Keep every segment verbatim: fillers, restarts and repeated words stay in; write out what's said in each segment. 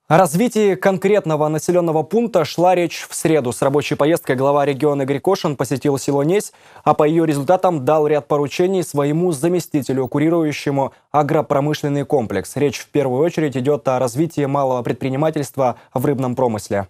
О развитии конкретного населенного пункта шла речь в среду. С рабочей поездкой глава региона Игорь Кошин посетил село Несь, а по ее результатам дал ряд поручений своему заместителю, курирующему агропромышленный комплекс. Речь в первую очередь идет о развитии малого предпринимательства в рыбном промысле.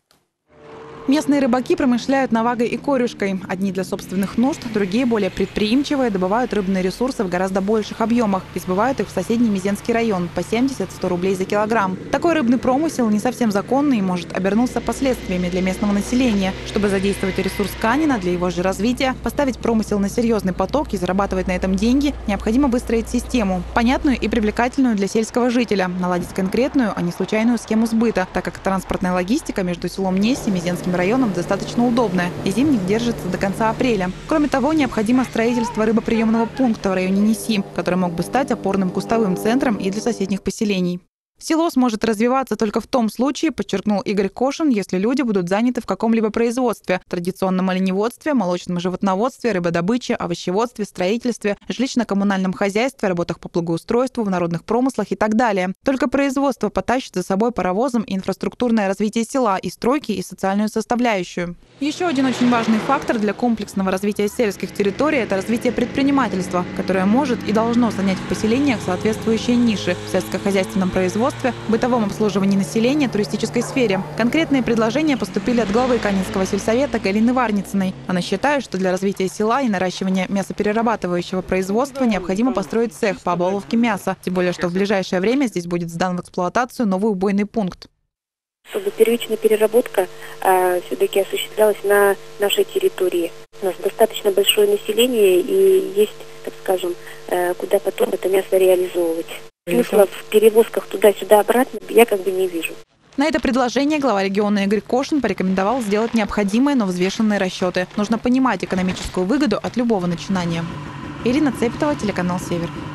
Местные рыбаки промышляют навагой и корюшкой. Одни для собственных нужд, другие, более предприимчивые, добывают рыбные ресурсы в гораздо больших объемах и сбывают их в соседний Мезенский район по семьдесят — сто рублей за килограмм. Такой рыбный промысел не совсем законный и может обернуться последствиями для местного населения. Чтобы задействовать ресурс Канина для его же развития, поставить промысел на серьезный поток и зарабатывать на этом деньги, необходимо выстроить систему, понятную и привлекательную для сельского жителя, наладить конкретную, а не случайную схему сбыта, так как транспортная логистика между селом Несь и Мезенским районом достаточно удобная, и зимник держится до конца апреля. Кроме того, необходимо строительство рыбоприемного пункта в районе Неси, который мог бы стать опорным кустовым центром и для соседних поселений. Село сможет развиваться только в том случае, подчеркнул Игорь Кошин, если люди будут заняты в каком-либо производстве – традиционном оленеводстве, молочном животноводстве, рыбодобыче, овощеводстве, строительстве, жилищно-коммунальном хозяйстве, работах по благоустройству, в народных промыслах и так далее. Только производство потащит за собой паровозом и инфраструктурное развитие села, и стройки, и социальную составляющую. Еще один очень важный фактор для комплексного развития сельских территорий – это развитие предпринимательства, которое может и должно занять в поселениях соответствующие ниши в сельскохозяйственном производстве, бытовом обслуживании населения, туристической сфере. Конкретные предложения поступили от главы Канинского сельсовета Галины Варницыной. Она считает, что для развития села и наращивания мясоперерабатывающего производства необходимо построить цех по оболовке мяса. Тем более, что в ближайшее время здесь будет сдан в эксплуатацию новый убойный пункт. Чтобы первичная переработка а, все-таки осуществлялась на нашей территории. У нас достаточно большое население и есть, так скажем, а, куда потом это мясо реализовывать. Смысла в перевозках туда-сюда обратно я как бы не вижу. На это предложение глава региона Игорь Кошин порекомендовал сделать необходимые, но взвешенные расчеты. Нужно понимать экономическую выгоду от любого начинания. Ирина Цепетова, телеканал «Север».